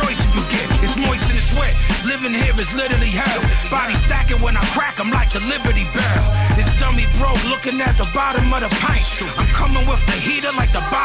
poison you get. It's moist and it's wet. Living here is literally hell. Body stacking when I crack, I'm like the Liberty Bell. This dummy broke looking at the bottom of the pint. I'm coming with the heater like the bottom